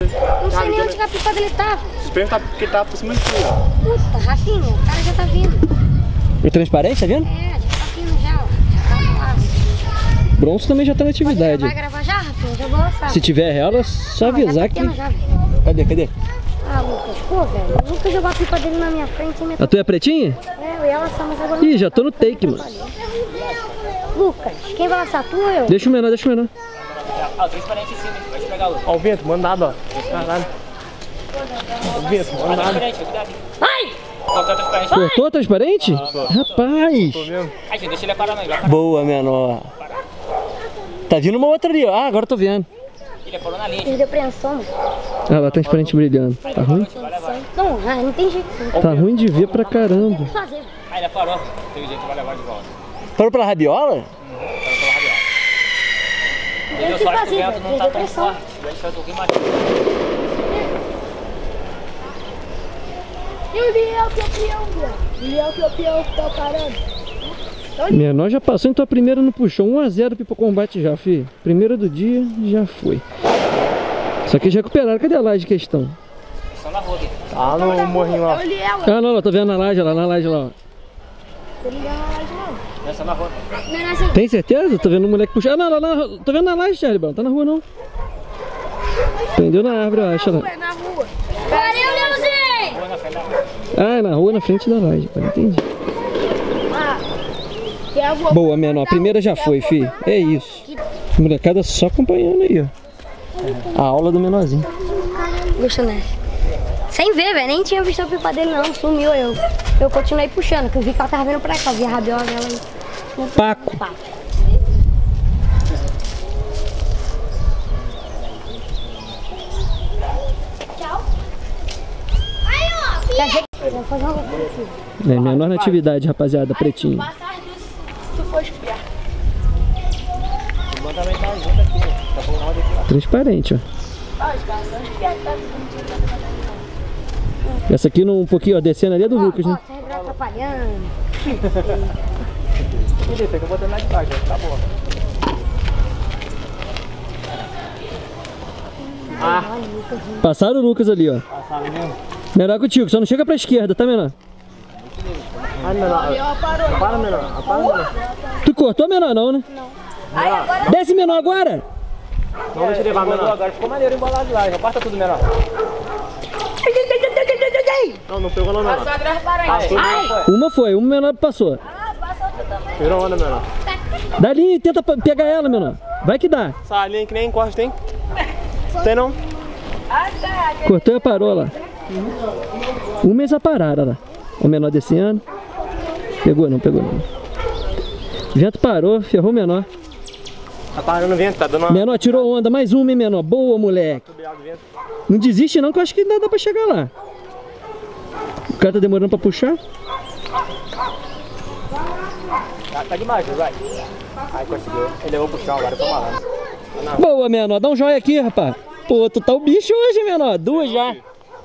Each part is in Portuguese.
Não sei nem onde que a pipa dele tava. Suspeito que ele tava por cima de tu, ó. Puta, Rafinha, o cara já tá vindo. O transparente, tá vendo? É, já tá vindo já, ó. Já tá lá. Bronze também já tá na atividade. Vai gravar já, Rafinha? Já vou lançar. Se tiver real, é só avisar que... Já, Cadê? Ah, Lucas, pô, velho. O Lucas jogou a pipa dele na minha frente e me... A tua é pretinha? É, eu ia lançar, mas agora... Ih, já tô no take, mano. Lucas, quem vai lançar, tu ou eu? Deixa o menor. Ah, o transparente em cima, vai te pegar o outro. Ó o vento, mandado, ó. Caralho. Ó o vento, mandado. Vai! Cortou o transparente. Cortou transparente? Rapaz! Tô mesmo. Ai, gente, deixa ele parar aí, vai parar. Boa, menor. Tá vindo uma outra ali, ó. Ah, agora tô vendo. Ele parou na linha. Perdeu preensão. Ah, lá, transparente brilhando. Tá ruim? Não tem jeito. Tá ruim de ver pra caramba. Vou fazer. Aí ele parou. Tem jeito, vai levar de volta. Parou pela rabiola? Parou pela rabiola. Ele deu sorte que o vento não tá tão forte. O vento foi um pouquinho mais. E o Liel campeão, velho. O Liel campeão que tá parando. Menor já passou, então a primeira não puxou. 1 a 0 Pipa Combate já, filho. Primeira do dia, já foi. Só que já recuperaram. Cadê a laje de questão? Só na rua aqui. Tá no morrinho lá. Ah, não, tô vendo na laje lá, ó. Ele não é não. Não é só na rua. Não é assim. Tem certeza? Tô vendo um moleque puxar. Ah, não, tô vendo na laje, Charlie Brown. Tá na rua, não. Prendeu na árvore, eu acho. Lá. É na rua. Valeu, Leozinho! Rua na frente da rua. Ah, é na rua, na frente da laje. Entendi. Boa, menor. A primeira já foi, filho. É isso. Molecada só acompanhando aí, ó. A aula do menorzinho. Gostou, né? Sem ver, velho. Nem tinha visto a pipa dele, não. Sumiu eu. Eu continuei puxando, que eu vi que ela tava vindo pra cá. Eu vi a rabiola dela aí. Paco. Tchau. Aí, ó. Vou fazer uma coisa aqui. É, menor na atividade, rapaziada, pretinho. Se tu for espiar. O bom também tá junto aqui. Tá bom na hora aqui, ó. Transparente, ó. Ó, os caras são espiados. Essa aqui, um pouquinho, ó, descendo ali é do Lucas, né? Ó, tá atrapalhando. Beleza, que eu botei lá de baixo, ó. Tá bom. Passaram o Lucas ali, ó. Passaram mesmo? Menor contigo, só não chega pra esquerda, tá, menor? Ai, menor. Para, menor. Para, menor. Tu cortou menor não, né? Não. Desce menor agora! Não, deixa eu levar, menor. Agora ficou maneiro embolado lá. Já parta tudo, menor. Não pegou não, menor. Uma foi, uma menor passou. Virou onda, menor. Dá linha e tenta pegar ela, menor. Vai que dá. Essa linha que nem encosta, tem? Tem não? Cortou e parou lá. Uma eles pararam lá. O menor descendo. Pegou não. Vento parou, ferrou o menor. Tá parando o vento, tá dando uma... Menor tirou onda, mais uma, hein, menor. Boa, moleque. Não desiste não, que eu acho que ainda dá pra chegar lá. O cara tá demorando pra puxar. Tá demais, vai. Aí conseguiu. Ele levou pro chão, agora eu tô malando. Boa, menor. Dá um joinha aqui, rapaz. Pô, tu tá o bicho hoje, menor. 2 já.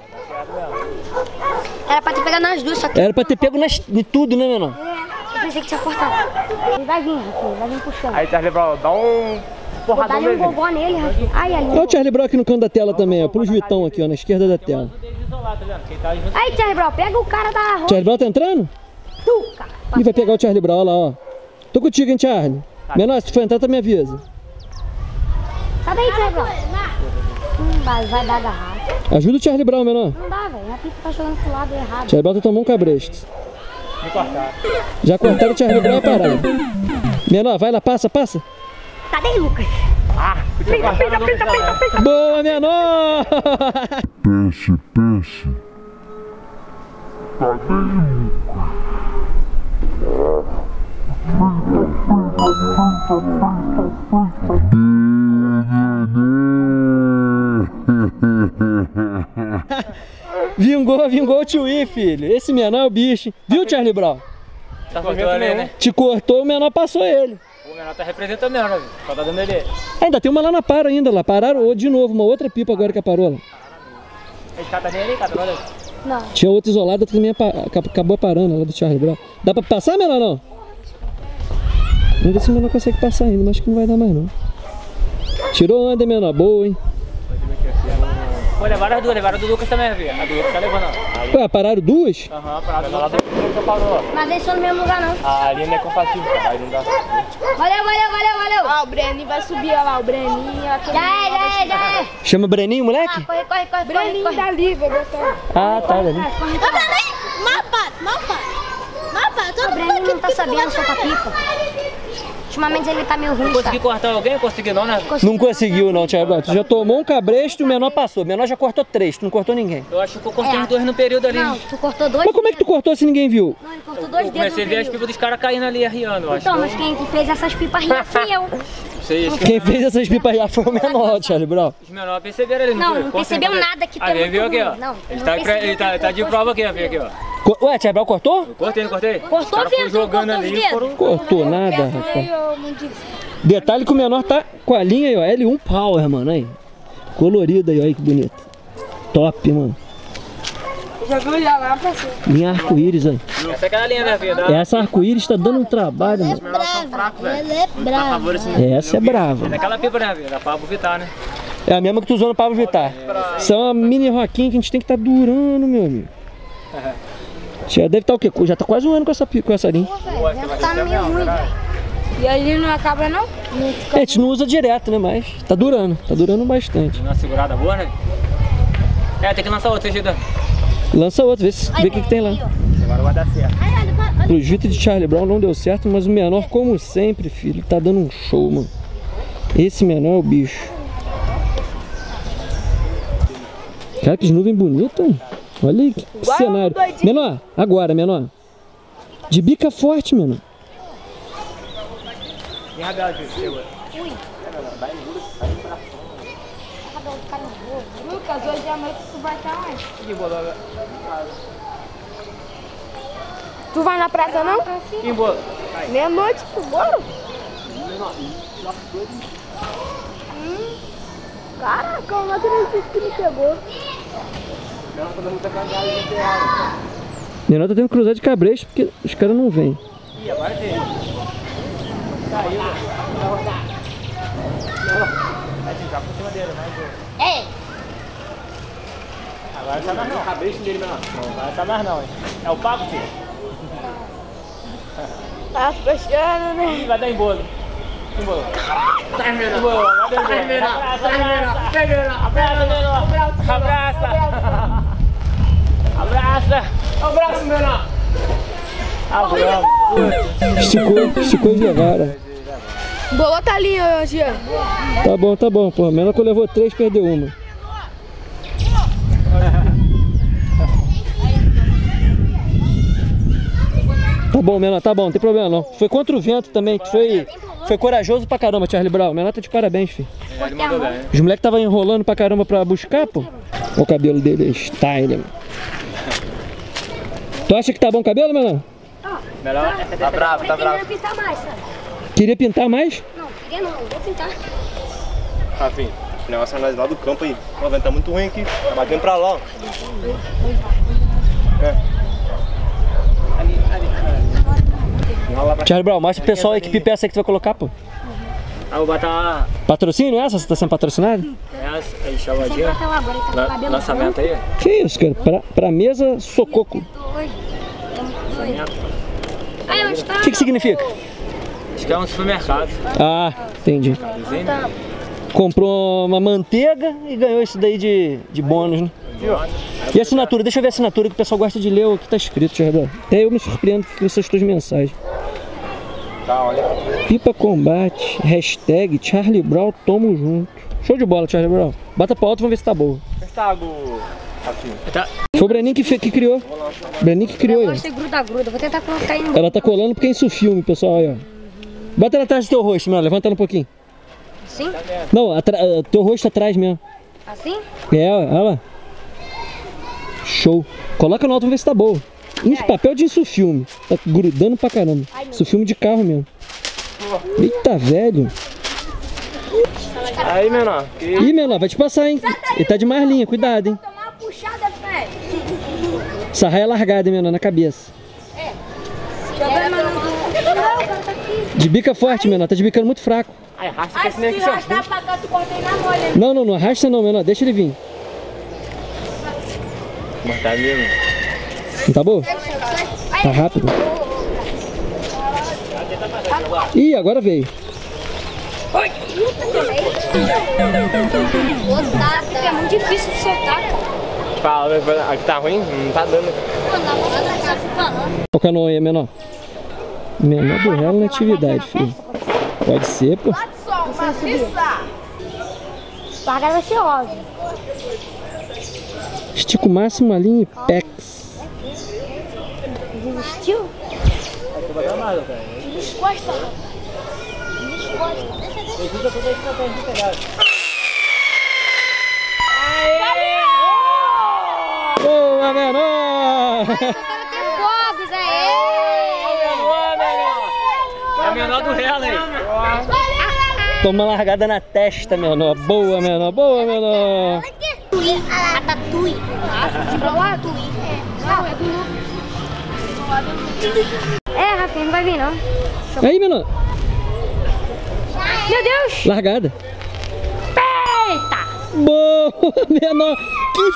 Era pra ter pegado nas duas, só que... Era pra ter pego em tudo, né, menor? Eu pensei que tinha cortado. Ele vai vir, Rafinha. Vai vir puxando. Aí, Charlie Brown, dá um Vou dar porradão um nele. bobó nele, Rafinha. Ai, ali. Olha o Charlie Brown aqui no canto da tela também, ó. Pro Juitão aqui, ó. Na esquerda da tela. Aí, Charlie Brown, pega o cara da rua. Charlie Brown tá entrando? Tu, cara. Ih, vai pegar o Charlie Brown lá, ó. Tô contigo, hein, Charlie. Menor, se for entrar, tu me avisa. Sai daí, Charlie Brown. Vai dar agarrado. Ajuda o Charlie Brown, menor. Não dá, velho. A pipa tá jogando pro lado errado. Charlie Brown tá tomando um cabresto. Me cortaram. Já cortaram o Charlie Brown e pararam. Menor, vai lá, passa. Cadê aí, Lucas? Pisa. Boa, menor! Peixe. Vingou o Tio, filho. Esse menor é o bicho. Viu, Charlie Brown? Tá cortando ali, né? Te cortou, o menor passou ele. O menor tá representando mesmo, né? Só tá dando ele. Ainda tem uma lá na para ainda, lá. Pararam de novo, uma outra pipa agora que parou lá. Esse cara tá nem ali, cara. Olha. Não. Tinha outra isolada que também acabou parando lá do Charlie Brown. Dá pra passar, menor, não? Vamos ver se o menor consegue passar ainda, mas acho que não vai dar mais, não. Tirou onda, menor. Boa, hein? Pô, levaram as do Lucas também, filho. A do Lucas tá levando. Ué, pararam duas? Aham, pararam lá do Lucas só parou. Mas eles são no mesmo lugar, não. A linha não é compatível, cara. Aí não dá. Valeu. Ó, o Breninho vai subir, olha lá, o Breninho. Já é. Chama Breninho, moleque? Corre. Breninho tá ali, vai botar. Ah, tá, ali. Mapa, todo O Breninho não tá sabendo soltar pipa. Ultimamente ele tá meio ruim, tá? Consegui cortar alguém? Consegui não, né? Não conseguiu não, Thiago Brown. Tu já tomou um cabresto e o menor passou. O menor já cortou 3, tu não cortou ninguém. Eu acho que eu cortei os 2 no período ali. Não, tu cortou 2. Mas como é que tu cortou se ninguém viu? Não, ele cortou 2 dedos. Comecei a ver as no pipas dos caras caindo ali, arriando, eu acho. Então, mas quem que fez essas pipas riam fui eu. Sei, acho que Quem fez essas pipas já foi o menor, Thiago Brown. os menores perceberam ali, Não, foi? não Cortei, percebeu cortei. nada que tu Aí é ele viu muito aqui, ó. ruim. Não, Ele não tá, percebeu ele tá que de tu prova aqui, ó. Vem aqui, ó. Ué, Thiago Brown cortou? Eu cortei, não cortei? Cortou, Os caras filho, foram tu jogando cortou ali os e dedos. foram... Cortou nada, rapaz. Detalhe que o menor tá com a linha aí, ó. L1 Power, mano, aí. Colorida aí, ó, que bonito. Top, mano. Já viu olhar lá pra cima. Linha arco-íris, aí. Essa é aquela linha, né, filho? Essa arco-íris tá dando um trabalho, mano. Essa é brava. É aquela pipa, né, filho? Da Pablo Vittar, né? É a mesma que tu usou no Pablo Vittar. Isso é uma mini roquinha que a gente tem que tá durando, meu amigo. Já deve estar o quê? Já tá quase um ano com essa linha. Tá meio ruim, velho. E ali não acaba, não? É, a gente não usa direto, né? Mas tá durando bastante. Uma segurada boa, né? É, tem que lançar outra, Gida. Lança outro, vê o que tem lá. Agora vai dar certo. Pro Jito de Charlie Brown não deu certo, mas o menor, como sempre, filho, tá dando um show, mano. Esse menor é o bicho. Cara, que nuvem bonita, hein? Olha aí, que cenário. Menor, agora, menor. De bica forte, menor. Tem rabelo aqui, chegou. Lucas, hoje à noite tu vai estar onde? Que bola. Tu vai na praça, não? Que bola. Meia-noite, tu bora? Caraca, o Matheus que me pegou. Menor tá tendo que cruzar de cabresto porque os caras não vêm. Ih, agora tem. Saiu. Vai ficar por cima dele, vai. Ei! Agora não sai mais não. Cabresto dele, menor. Não vai sair mais não, hein. É o papo, filho? Tá fechando, né? Ih, vai dar embolo. Embolo. Tá, menor. Embolo, vai dar embolo. Abraça, menor. Abraço, menor. Abraço. Esticou e levaram. Bolou tá ali, ô Jean. Tá bom, pô. Menor que levou 3, perdeu uma. Tá bom, menor, tá bom, não tem problema não. Foi contra o vento também, tu foi corajoso pra caramba, Charlie Brown. Menor tá de parabéns, filho. Ele mandou bem. Os moleques estavam enrolando pra caramba pra buscar, pô. Olha o cabelo dele, é style, mano. Tu acha que tá bom o cabelo, menor? Melhor? Tá bravo, tá bravo. Eu queria pintar mais, sabe? Queria pintar mais? Não, queria não, vou pintar. Rafinha, o negócio é nós lá do campo aí. O vento tá muito ruim aqui. Tá batendo pra lá, ó. Charlie Brown, mostra pro pessoal aí que pipa é essa aí que tu vai colocar, pô. Ah, vou botar Patrocínio essa? Você tá sendo patrocinado? essa aí, chamadinha. Até lá agora, ele tá com o cabelo Lançamento aí. Que isso, cara? Pra mesa, sococo. hoje. Aí, onde tá? O que significa? Acho que é um supermercado. Ah, entendi. Comprou uma manteiga e ganhou isso daí de bônus, né? E a assinatura? Deixa eu ver a assinatura que o pessoal gosta de ler o que tá escrito, Charlie. Até eu me surpreendo com essas tuas mensagens. Tá, olha. Pipa Combate, hashtag Charlie Brown, tamo junto. Show de bola, Charlie Brown. Bota pra alto, vamos ver se tá boa. Tá, Rafinha. Foi o Breninho que criou. Breninho que criou Eu aí. gosto de gruda-gruda, vou tentar colocar aí no... Ela tá colando porque é isso filme, pessoal, aí, ó. Bota ela atrás do teu rosto, meu, levanta ela um pouquinho. Assim? Não, teu rosto atrás mesmo. Assim? É, olha lá. Show. Coloca no alto, vamos ver se tá boa. Isso, papel de insufilme. Tá grudando pra caramba. Insufilme de carro mesmo. Eita, velho. Aí, menor. Ih, menor, vai te passar, hein? Ele tá de marlinha, cuidado, hein? Tomar uma puxada, velho. Essa raia é largada, hein, menor, na cabeça. De bica forte, menor, tá de bicando muito fraco. Aí, arrasta que esse nem aqui, pra cá, tu cortei na molha. Não arrasta não, menor, deixa ele vir. Mas tá mesmo. Não tá boa? Tá rápido. Ih, agora veio. É muito difícil de soltar, cara. Fala, aqui tá ruim? Não tá dando. Qual canoa aí é menor? Menor do relo na atividade, filho. Pode ser, pô. Largada vai ser óbvio. Estica o máximo a linha e pex. Desistiu? Descosta. Boa, menor! Fogos, aê! É a menor do relo aí. Toma largada na testa, menor. Boa, menor. Boa, menor. Ratatouille. Ratatouille. É, Rafinha, não vai vir não. Aí, menor. Meu Deus! Largada. Eita! Boa, menor. Que...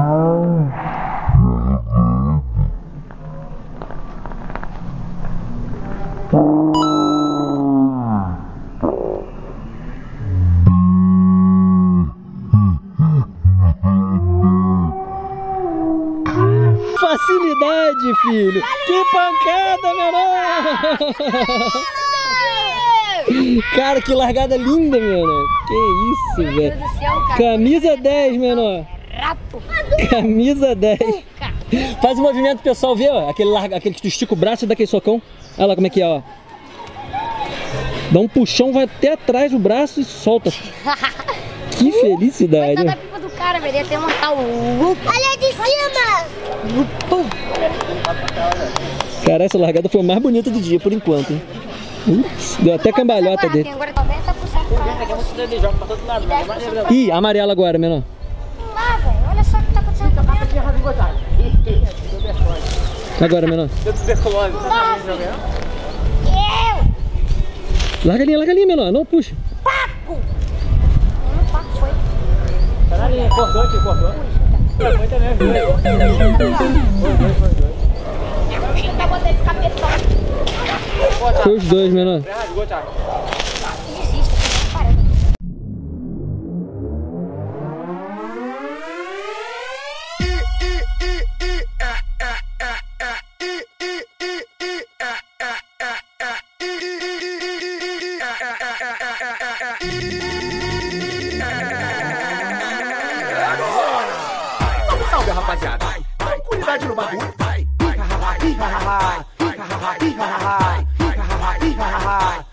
Facilidade, filho! Que pancada, menor! Cara, que largada linda, menor! Que isso, velho! Camisa 10, menor! Camisa 10! Faz o movimento, pessoal, vê, ó, aquele que tu estica o braço e dá aquele socão. Olha lá como é que é, ó. Dá um puxão, vai até atrás do braço e solta. Que felicidade! Coitada da pipa do cara, velho. Ia ter uma tal. Olha de cima! Cara, essa largada foi a mais bonita do dia, por enquanto, hein? Ups, deu até cambalhota dele. Agora 90%. Ih, amarela agora, menor. Lá, velho. Olha só o que tá acontecendo. Agora, menor. Eu! Larga a linha, menor. Não puxa. Paco! Paco foi. Caralho, cortou aqui, cortou. Foi também, viu? Foi os dois, menor. Salve, rapaziada. Tranquilidade no bagulho. Hi, ha, ha, ha, hi, ha, ha, ha, hi, ha, ha, ha, hi, ha, ha, ha, hi, ha, ha, ha, hi, ha, ha, ha.